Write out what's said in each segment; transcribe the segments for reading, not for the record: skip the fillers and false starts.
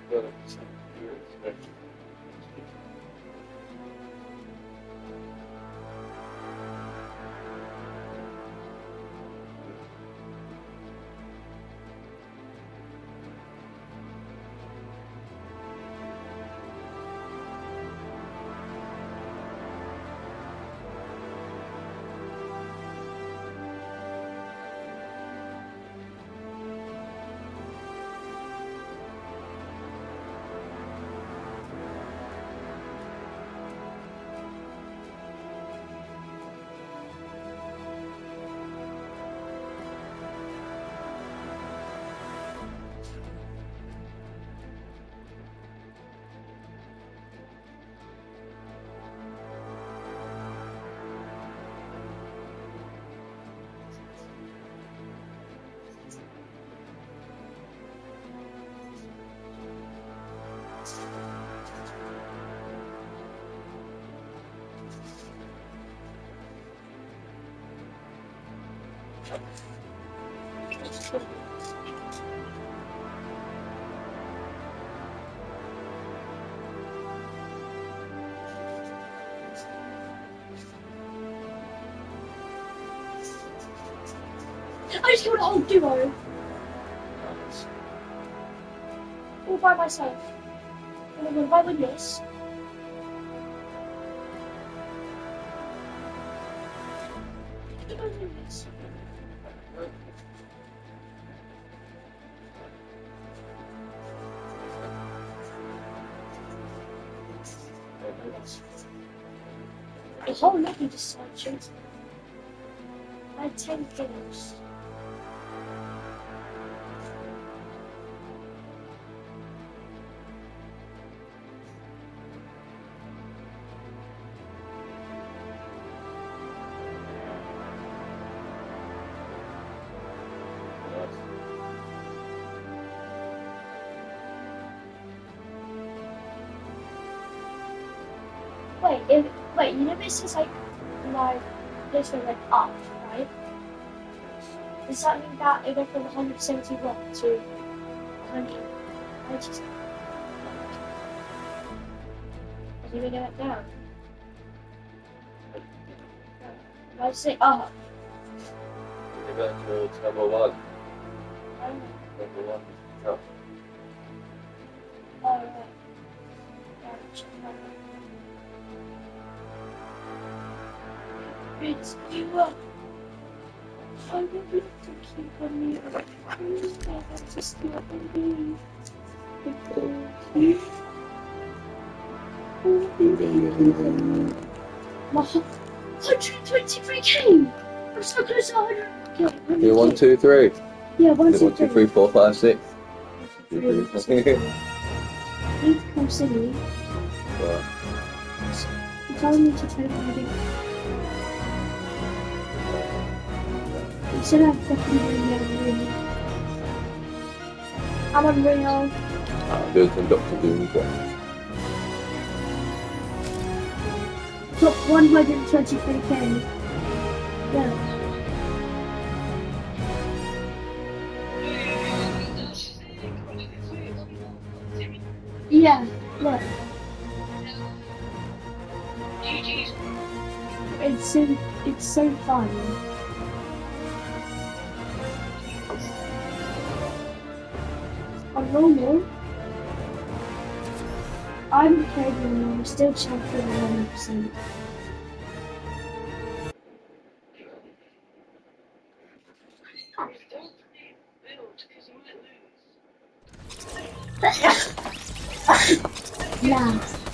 I just killed an old duo. All by myself. And I'm gonna win this. I'm gonna win this. The whole lobby just started shooting. I had 10 kills. Wait, you know this is like this way like up, right? Does that mean that it went from 171 to 100? I just... Are you gonna get down? I say up. You go to number 1. I don't know. Number 1 is up. Oh, right. Yeah, check it out. It's you up. I want you to keep on me. Please, I have to stay on me. My 123k! I'm so close to 100k. You 1, 2, 3. Yeah, 1, 2, 3. 1, 2, 3, 4, 5, 6. 1, 2, 3. Need to come see me. Well, You're telling me to tell you again. You said I'm fucking unreal. I'm unreal. I'm doing some Dr. Doom quests. Top 123k. Yeah. Yeah, look. It's so fun. On normal, I'm playing and I'm still champion 100%. Yeah.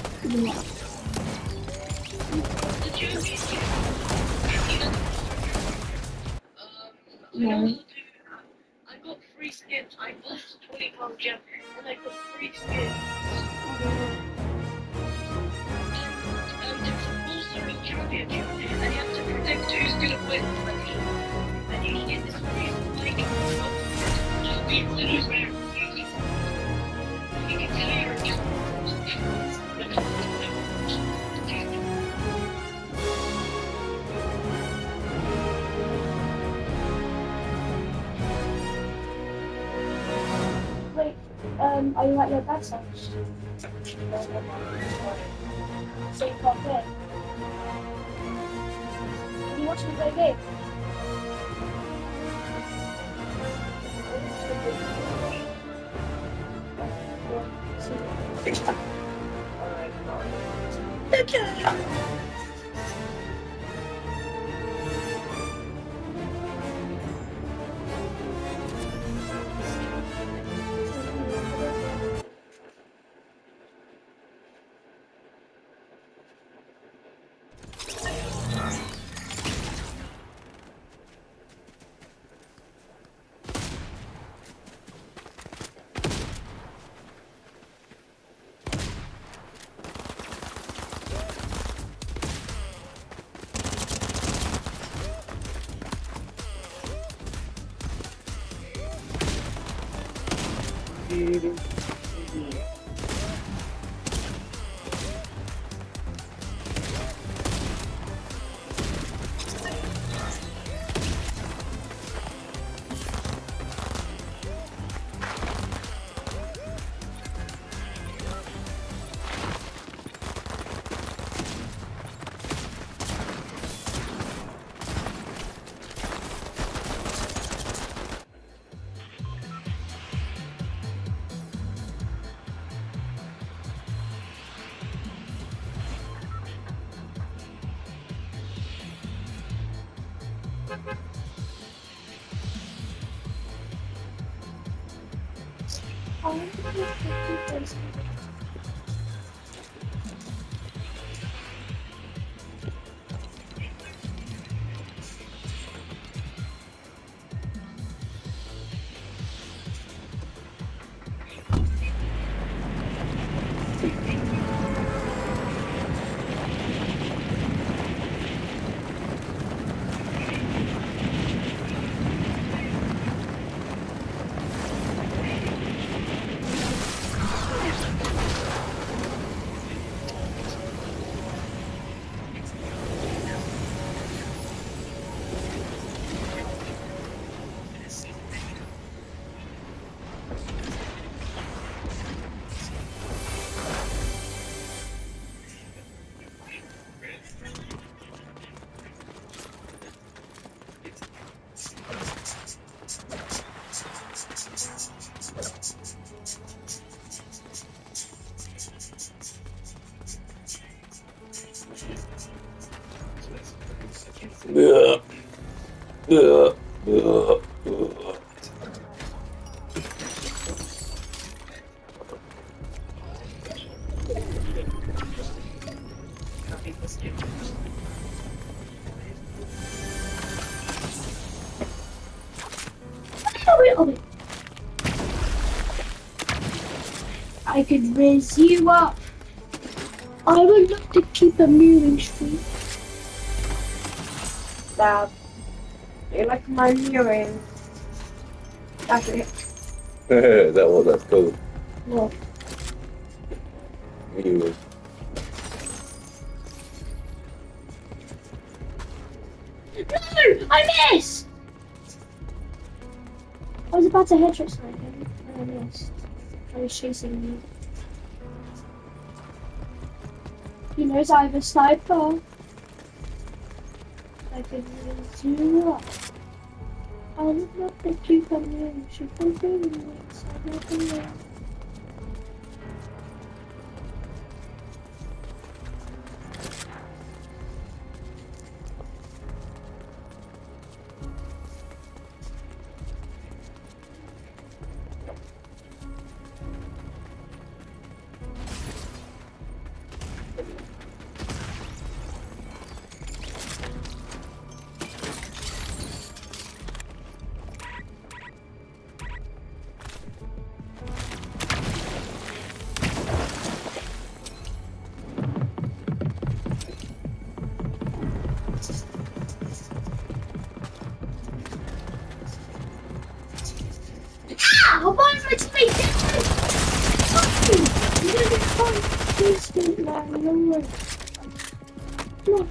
No. I got free skins. I lost 20 gem and I got free skins. And it's a full circle championship and you have to predict who's gonna win. And you get this free like just be lose there. You can tell your Are you at your dad's house? So you can't play? Can you watch me play a game? I could raise you up. I would love to keep a moving streak. Dad, you like my earring? That's it. That's cool. What? You. No! I missed! I was about to headshot snipe him, and I missed. I was chasing you. He knows I have a sniper. I can raise you up. I would love to keep a moving streak. I'm doing this. I'm not doing it. Why am I teammate dead? Fuck you! You're gonna get caught. Please don't lie. No way. No.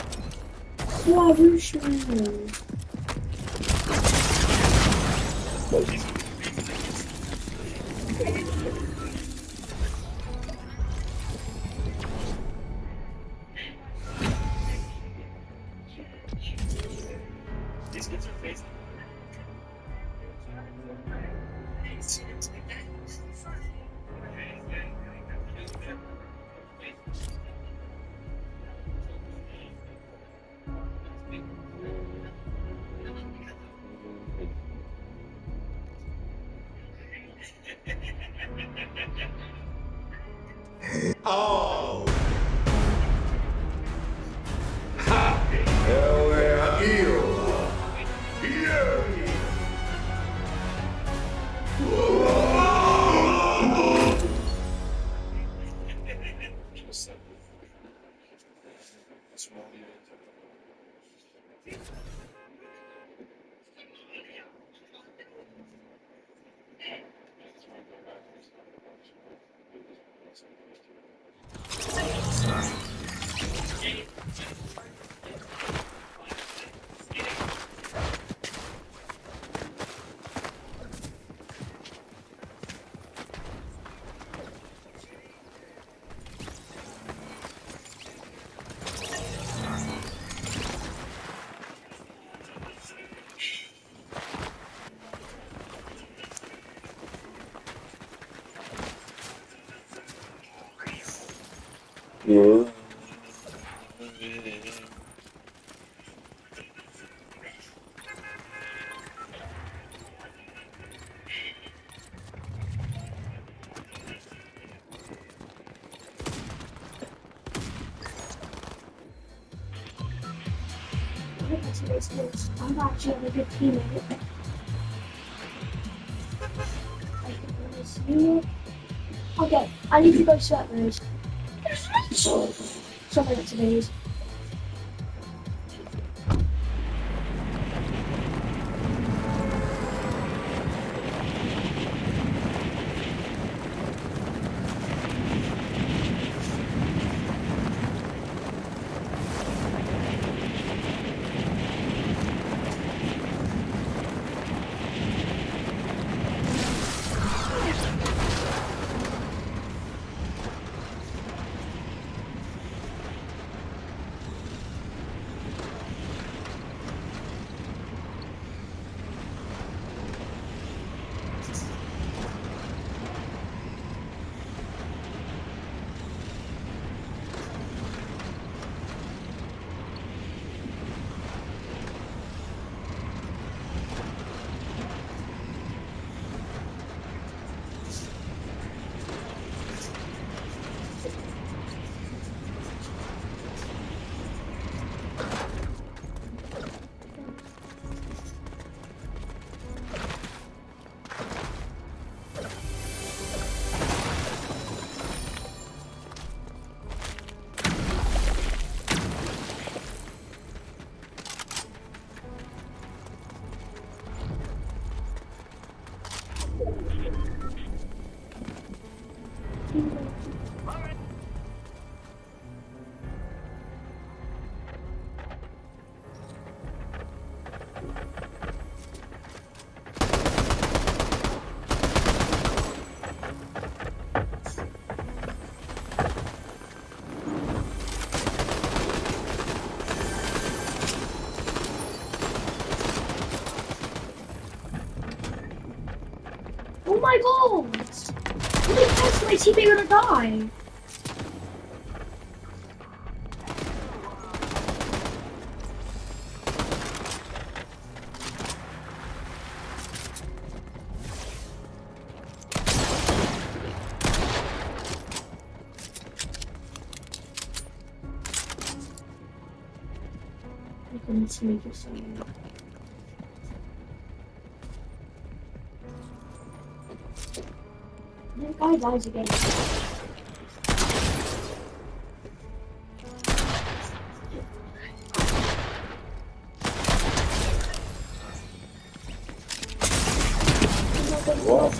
Swarushman. close. Oh! Ha! Ela é eu! Yay! Yeah. I'm actually a good teammate. I can really see you. Okay, I need to go sweat those. Something like today's. Oh my god! How many times my teammate gonna die? I couldn't see it so well. That guy dies again. What?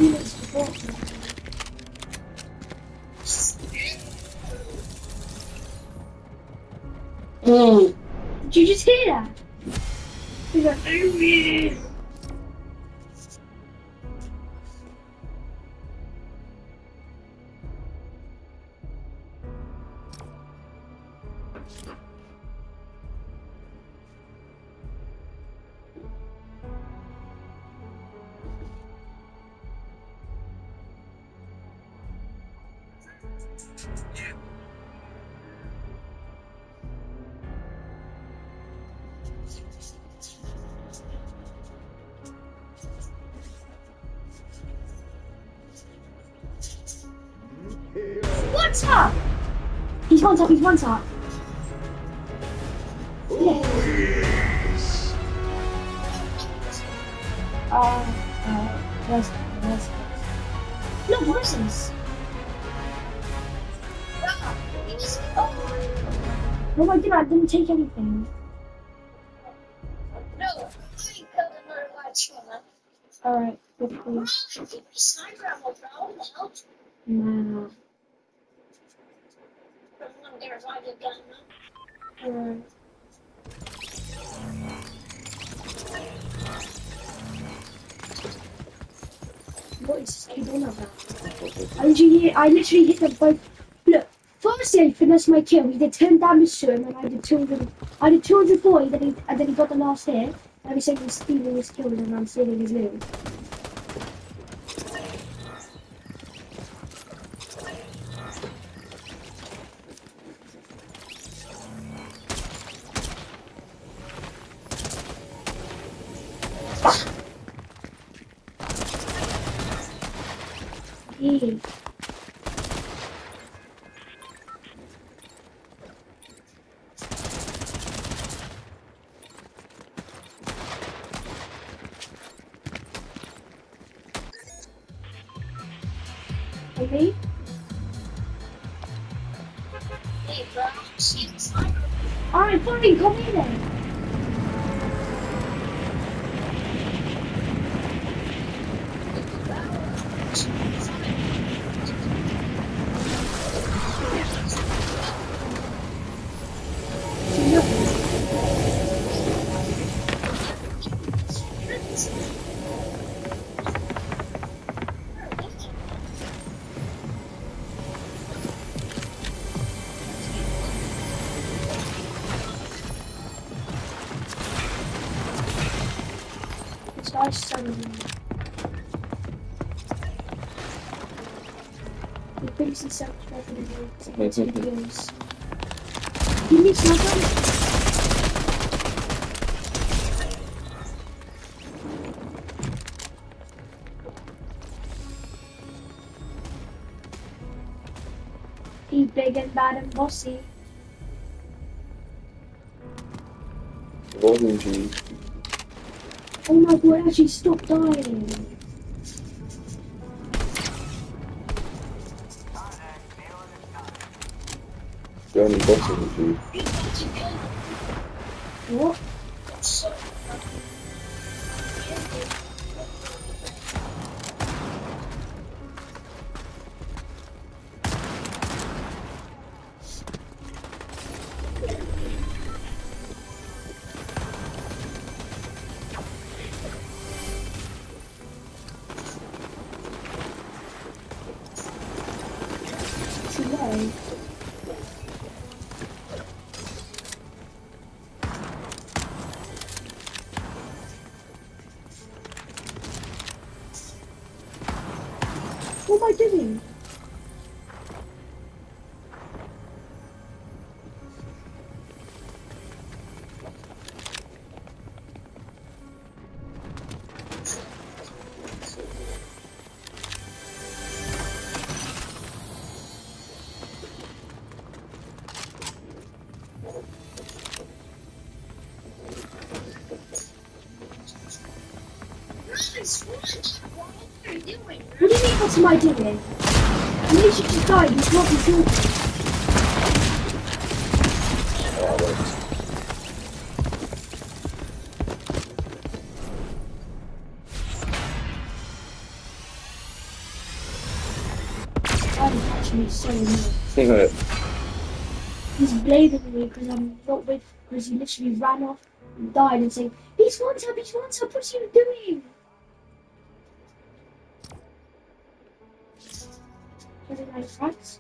Did you just hear that? He's like, oh yeah. one tap. He's one tap. He's one tap. Yes. Where's no versus. No, I didn't. I didn't take anything. No, I killed another light runner. Alright, good for you. Give me sniper ammo, bro. What the hell? Nah. I'm gonna get a riot gun now. Alright. What is he doing about? I literally hit them both. Look, first I finished my kill. He did 10 damage to him, and I did 200. I did 240, and then he got the last hit. And he said he was stealing his kills, and I'm stealing his loot. Yeah. Okay. Hey, bro. See the sniper. Alright, fine, come in then. This guy's selling me. He thinks he's so clever and makes videos. He needs my gun. He big and bad and bossy. Golden G. Oh my god, actually stop dying. The only boss in the G. What? Why? What am I doing? What are you doing? What do you mean, what am I doing? You literally just died, you can't be killed. Oh, wait. I'm actually so annoyed. Yeah. He's blaming me because I'm not with, because he literally ran off and died and saying, he's one tap, what are you doing? Are they like friends?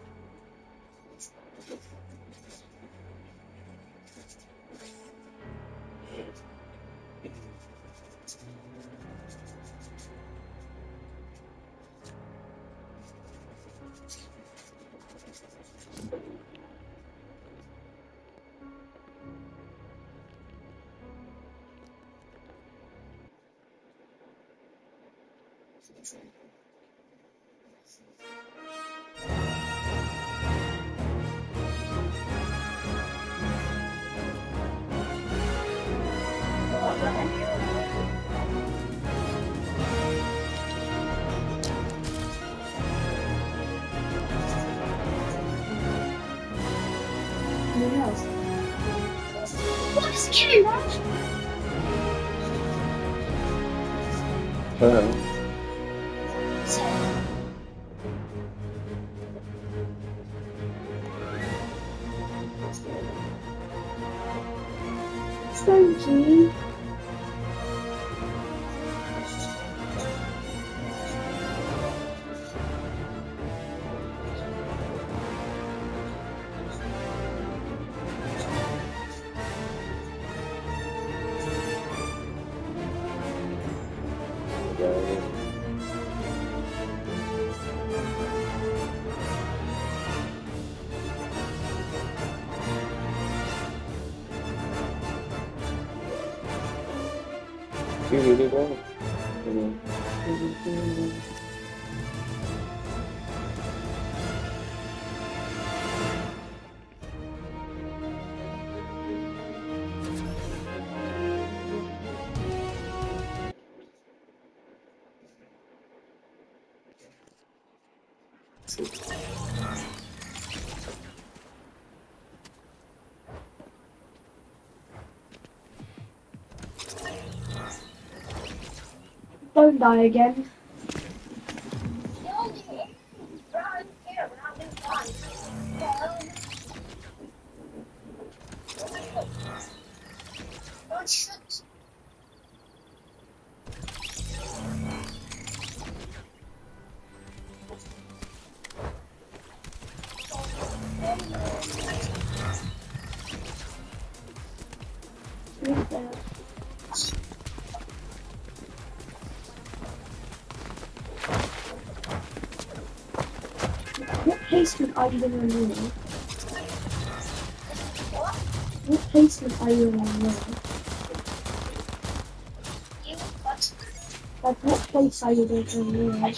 What's cute? Thank you. You really well. Don't die again. What placement are you in on now? What placement are you in on now? Like, what place are you in on now?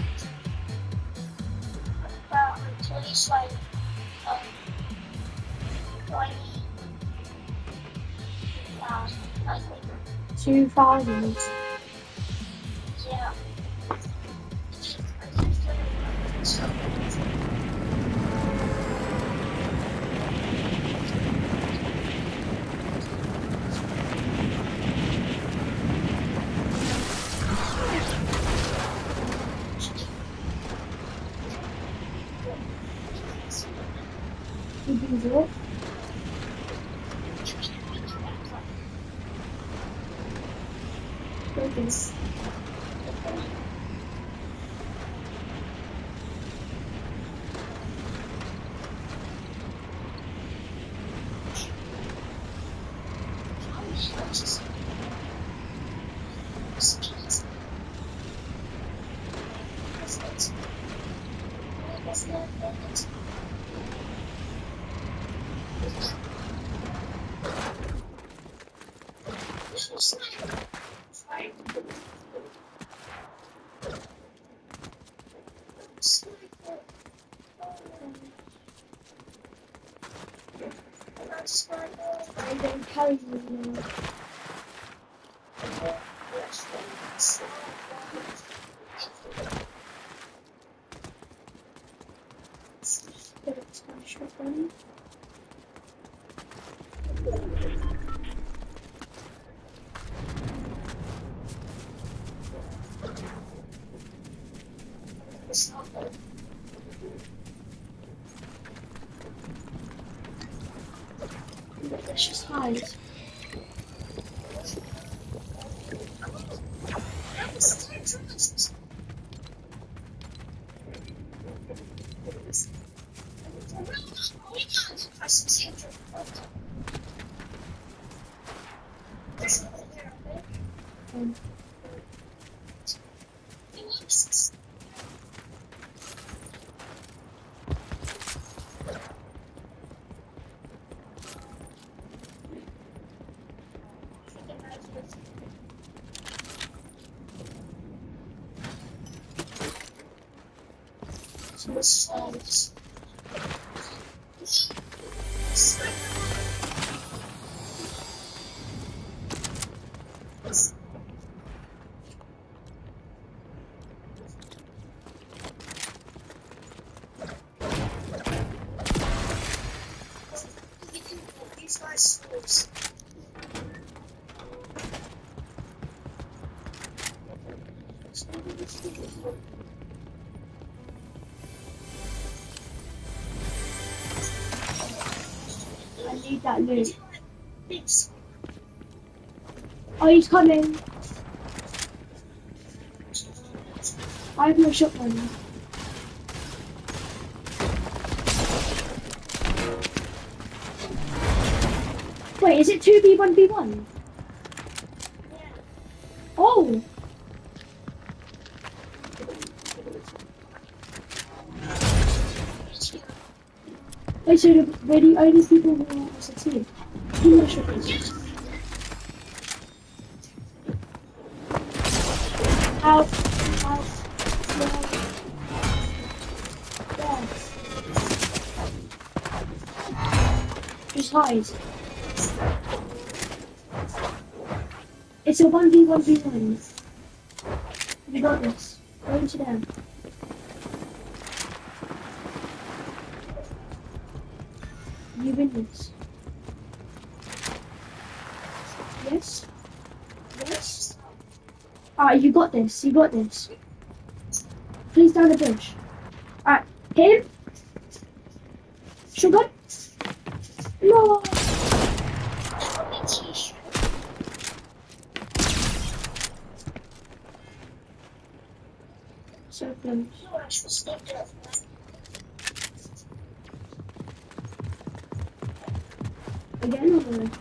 Place like 20. I think. 2000. Yeah. You can do it. Focus. I'm going to carry you now. Get it smashed up on. Let's just hide. I need that loot. Oh, he's coming. I have no shotgun. Wait, is it 2v1v1? Oh! Wait, so we're the only people who succeed? Who knows shotguns? Out! Out! Yes. Just hide. It's a 1v1v1. You got this. Go into them. You win this. Yes? Yes? Alright, you got this. You got this. Please down the bush. Alright, hit him. Shotgun. No! So close. Again or no?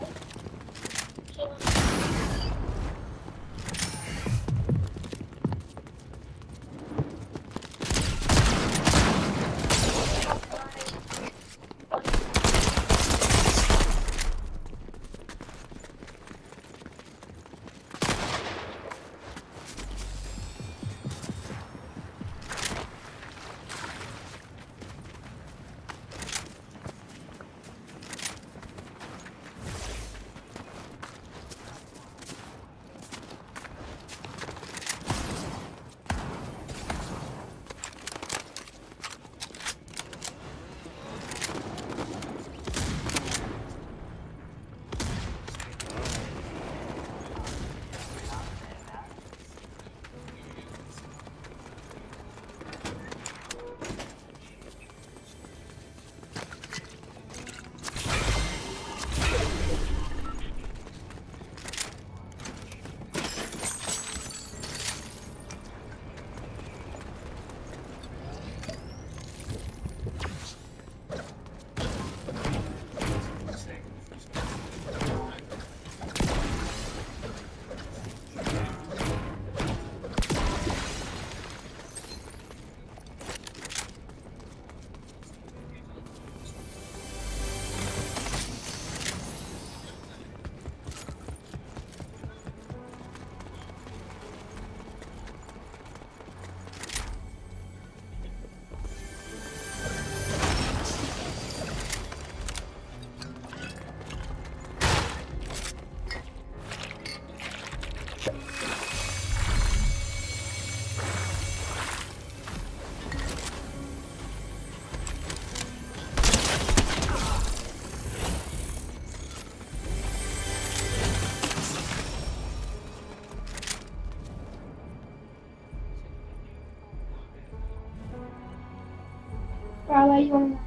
Where you on?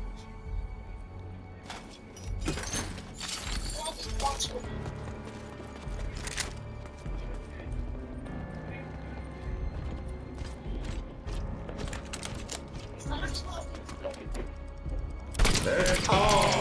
Let's all.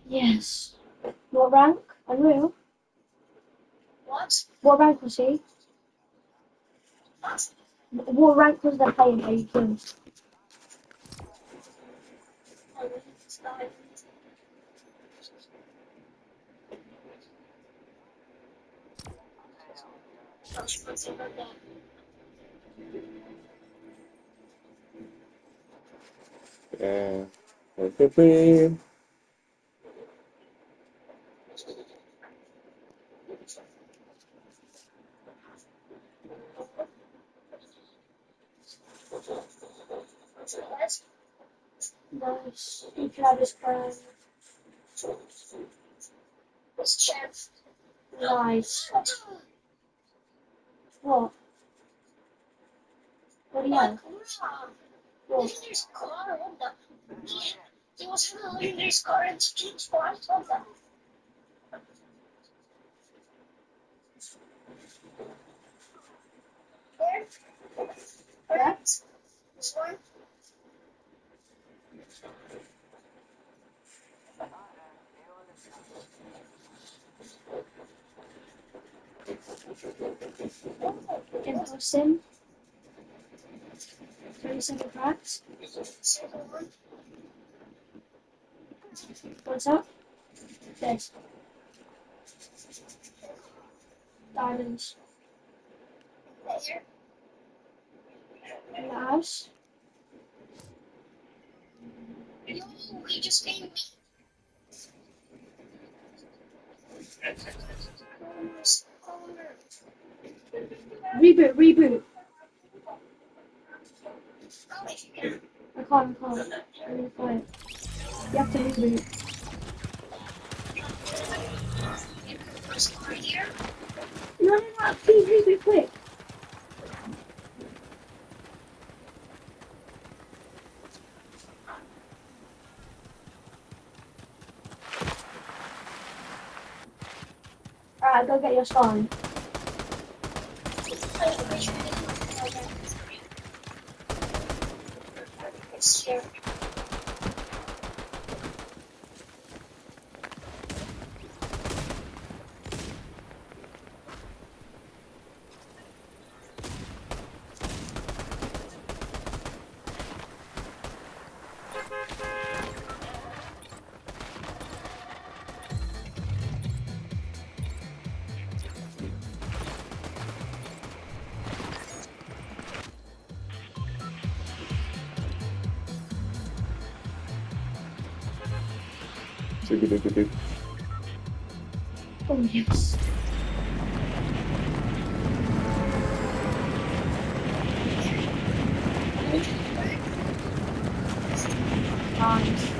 Yes. What rank? Unreal. What? What rank was he? What? What rank was the player that you killed? Yeah. Okay. Nice. You can have his crown. What's chance? Nice. What? What do you have? What? Legendary scar, what the? He was having a legendary scar and street squad, what the? Where? Yeah? This one? Impulsion. 37 cracks. Second one? What's up? This. Diamonds. There. In the house. Yo, he just gave me. Reboot, reboot. Oh, I can't. I'm gonna fight. You have to reboot. scar here. No, please reboot quick. Alright, go get your spawn. It's here. Oh, yes. Nice.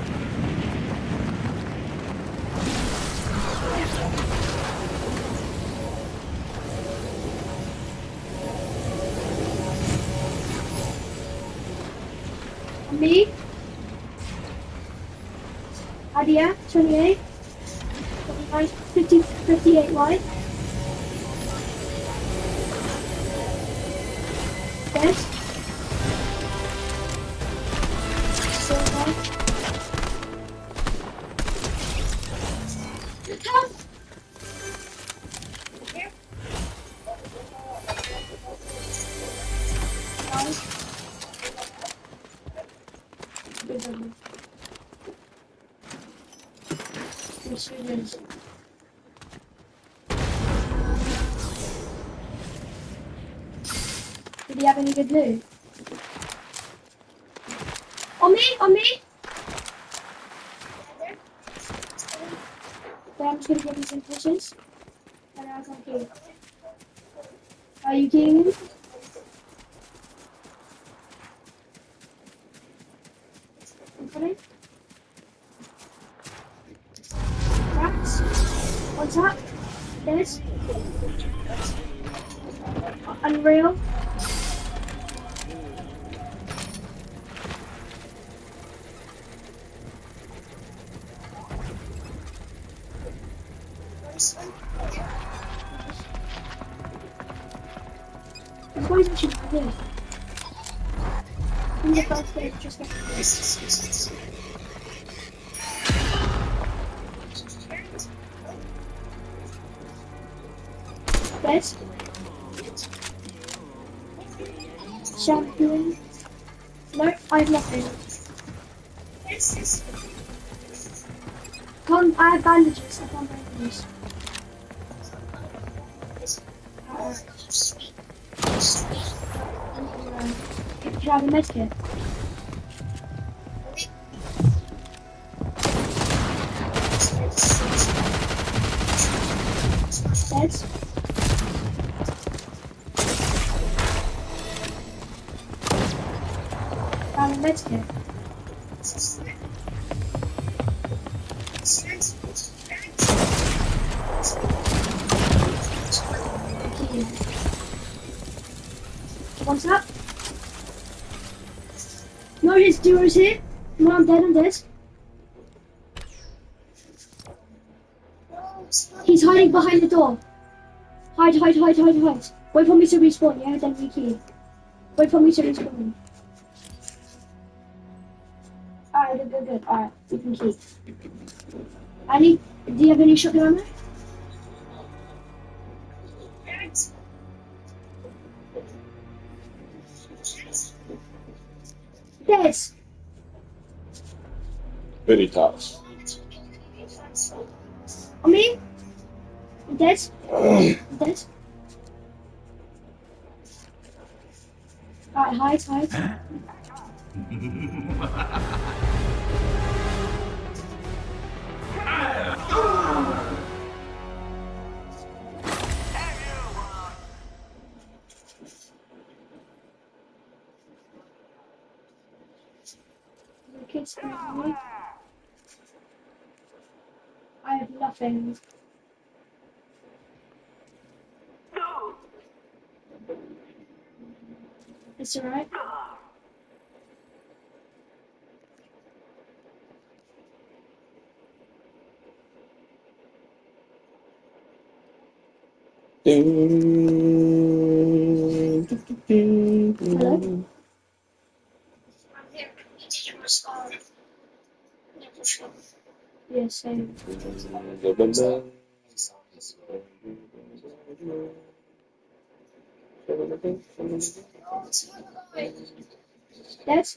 Me? Adia, 28. 50, 58 white. Dead. Silver. Help! Here. Nice. Good one. Yes, it is. Did he have any good loot? On me! On me! There. Okay, I'm just gonna get these impulses. And then I'll come kill you. Are you killing him? I'm coming. Rats. What's that? This. Unreal. This one. There's boys that should have this. In the first stage, just like This. Best. Champion. No, I have nothing. Come, I have bandages. I have bandages. Can I have a medkit? Dead. Found a medkit. What's up? No, his duo's here. No, I'm dead, I'm dead. He's hiding behind the door. Hide. Wait for me to respawn, yeah? Then we key. Wait for me to respawn. Alright, good. Alright, we can keep. Ali, do you have any shotgun ammo? Dead. Very tough. On me? I'm dead. I'm dead. Alright, hide. Kids behind me. I have nothing. It's alright. Hello? Yeah, same. Yes?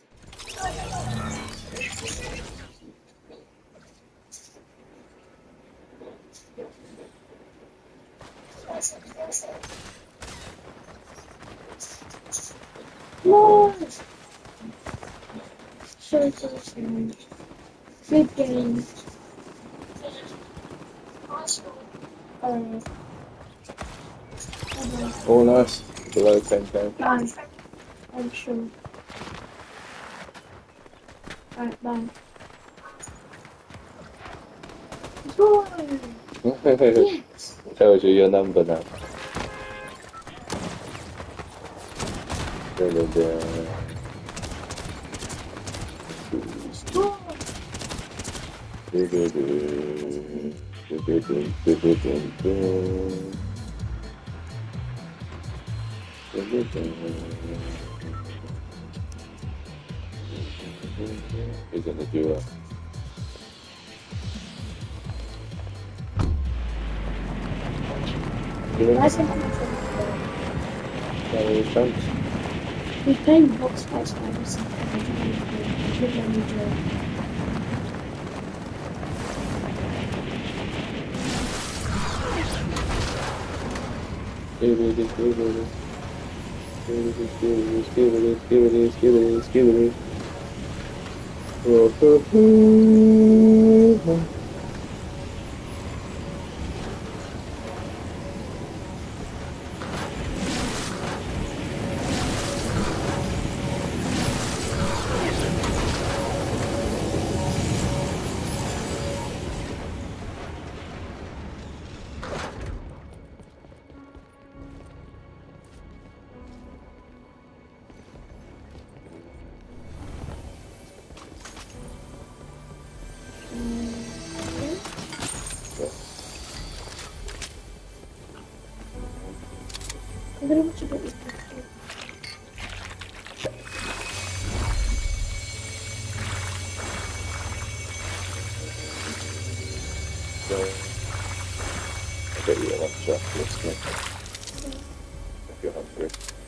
No! So good game. Oh, nice. Below 10k. Bye. I'm sure. Alright, bye. Boy! Yes! Tells you your number now. He's gonna do it. Where's the number? We're playing box fights by ourselves. Good let me do it. Skibidi. I'm gonna watch a bit with So, I bet you a lot of chocolate. Okay.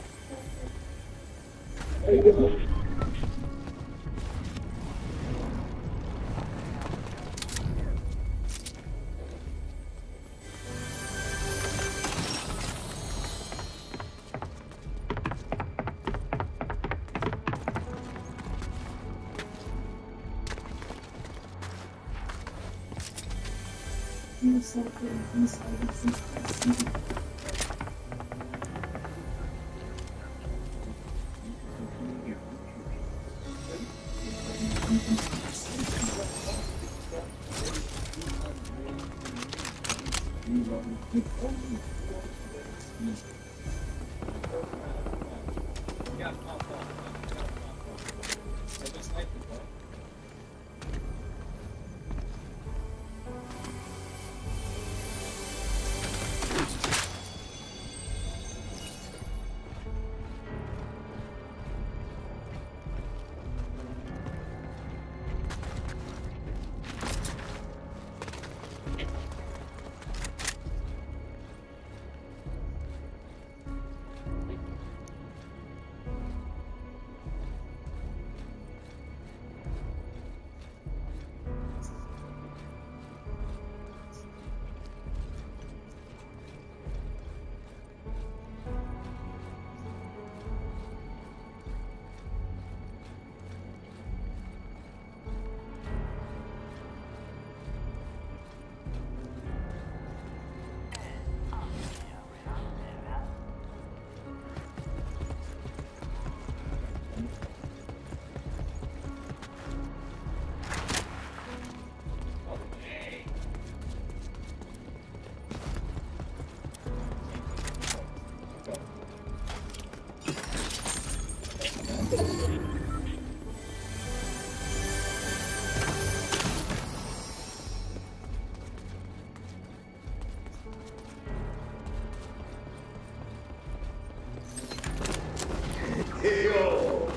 Heyo!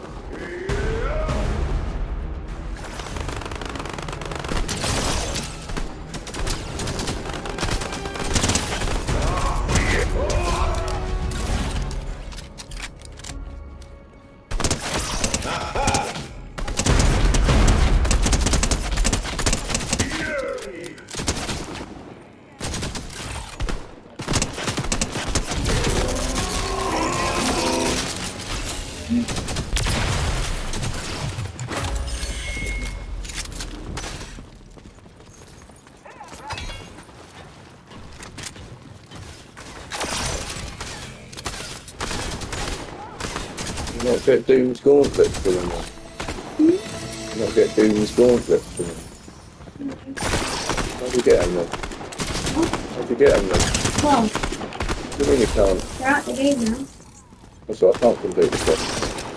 You not get Doom's Gauntlet for them. You not get Doom's Gauntlet for them. How'd you get them then? How'd you get them then? Well, What do you mean you can't? they're out the game now. That's what I can't complete the quest.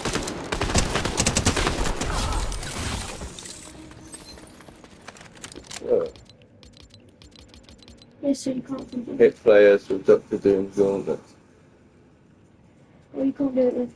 Yeah. Yeah, so you can't complete it. Hit players with Dr. Doom's Gauntlet. Or you can't do it with.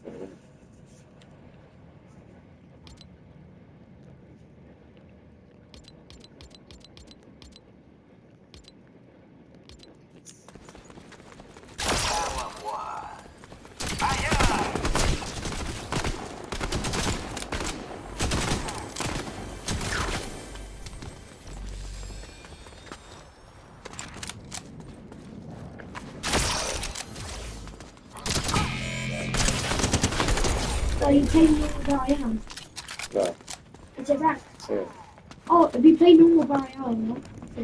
Are you playing normal where I am? No. Is it right? Yeah. Oh, if you play normal where I am,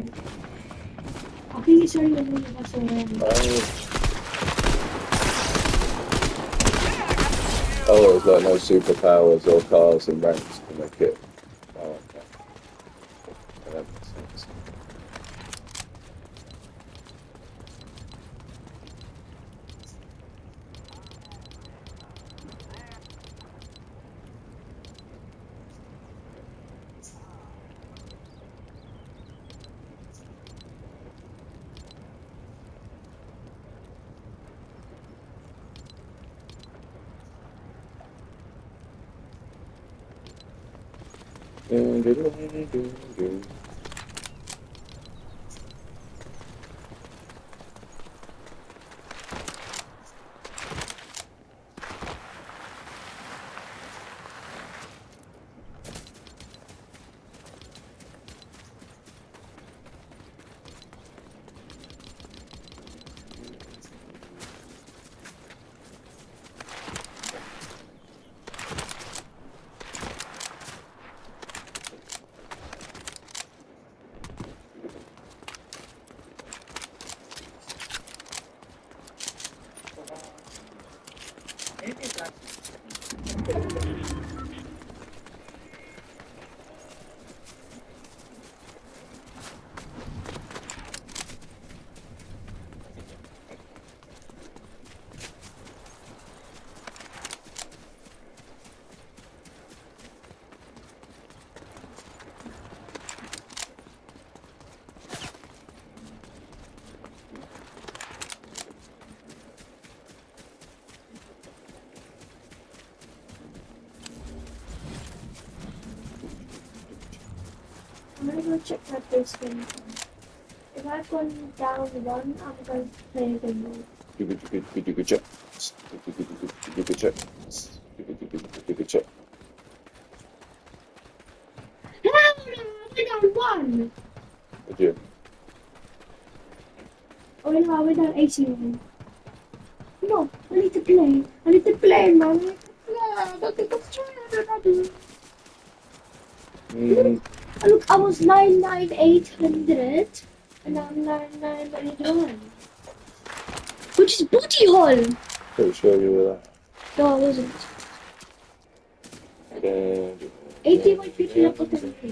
I think it's only when one of us are around. Oh, there's like no superpowers or cars and ranks to make it. Oh, okay. Yeah, that makes sense. to check my base game. If I've gone down one, I'm going to play again more. Good check. Good check. Good check. No, we're down one. Would you? Oh no, we're down 81. No, I need to play. I need to play, man. I need to play. I don't think I'm trying. Look, I was 99800 and now I'm 9991. Which is booty hole. Pretty sure you were there. No, I wasn't. 81 people have got everything.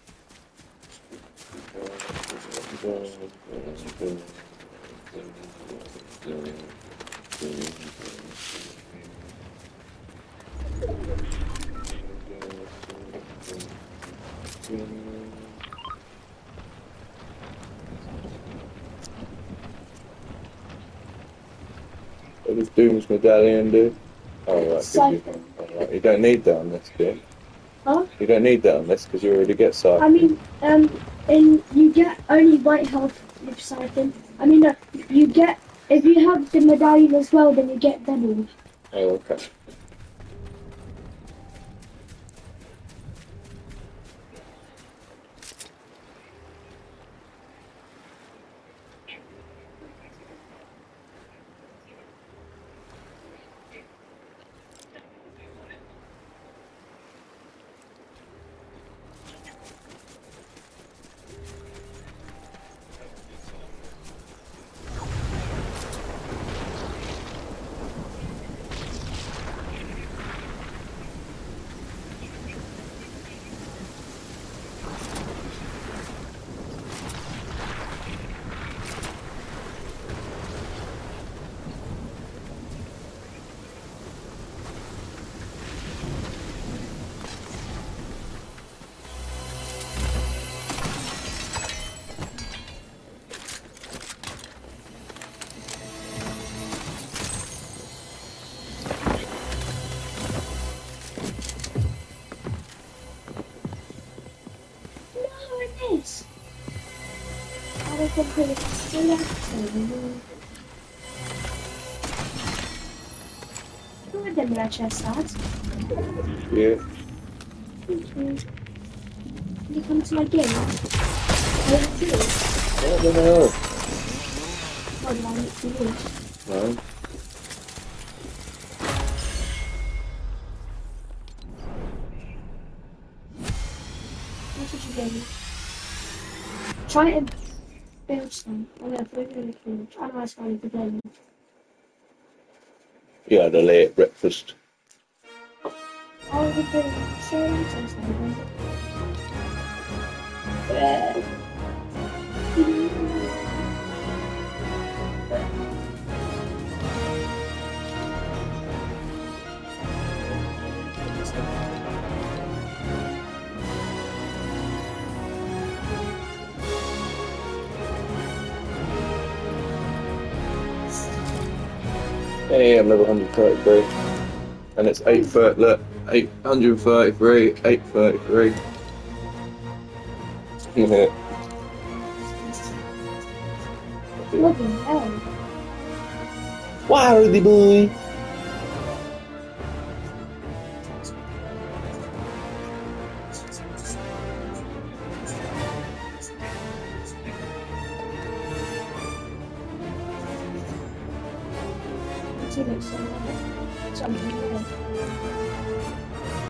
What does Doom's medallion do? Oh, right, Siphon. right. You don't need that on this, do you? Huh? You don't need that on this because you already get siphon. I mean, and you get only white health with siphon. I mean, you get, if you have the medallion as well, then you get double. Oh, okay. This. I don't think it's who are them red chest stars? Yeah. Thank you. Can you come to my game? I do. What the hell? What do I need to do? No. What did you do? Try and build some. I'm going to put it in the fridge. I know I started to play. You had a late breakfast. I was doing sales or something. Hey, I'm level 133. And it's 830, look, 833, 833. Yeah. Bloody hell. Wardy boy! Something like that.